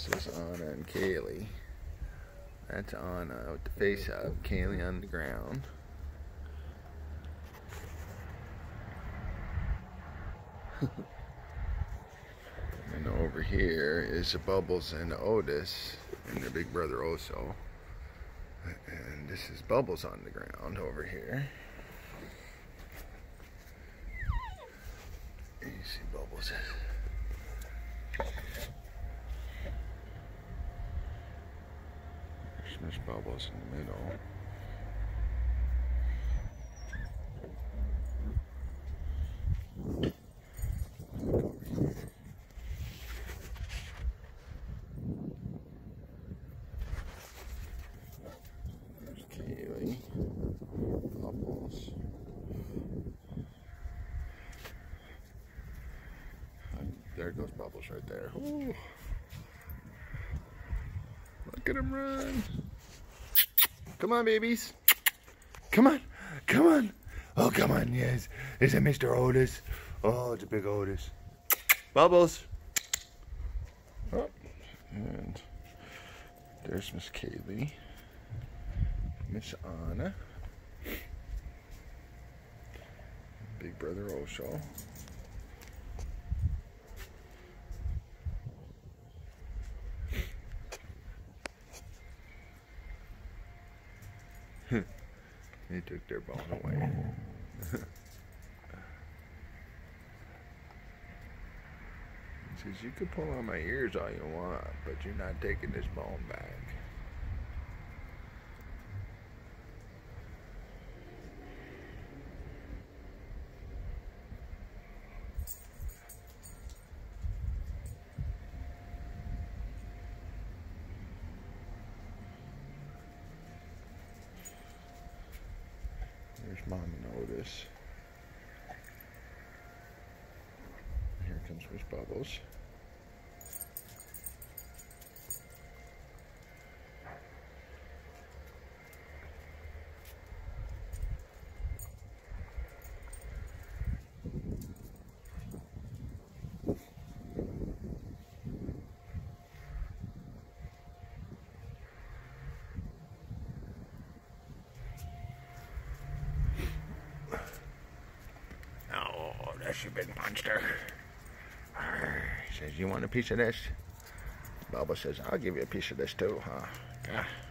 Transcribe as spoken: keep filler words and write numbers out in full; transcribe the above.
This is Anna and Kaylee. That's Anna with the face up, Kaylee on the ground. And over here is the Bubbles and the Otis and their big brother Oso. And this is Bubbles on the ground over here. You see Bubbles. There's Bubbles in the middle. There's Kaylee. Bubbles. And there goes Bubbles right there. Ooh. Look at him run. Come on, babies. Come on. Come on. Oh, come on. Yes. Is it Mister Otis? Oh, it's a big Otis. Bubbles. Oh. And there's Miss Kaylee. Miss Anna. Big brother Osho. They took their bone away. He says, you can pull on my ears all you want, but you're not taking this bone back. There's Mom and Otis. Here comes Miss Bubbles. Oh, that's your big monster. He says, you want a piece of this? Bubba says, I'll give you a piece of this too, huh? Yeah.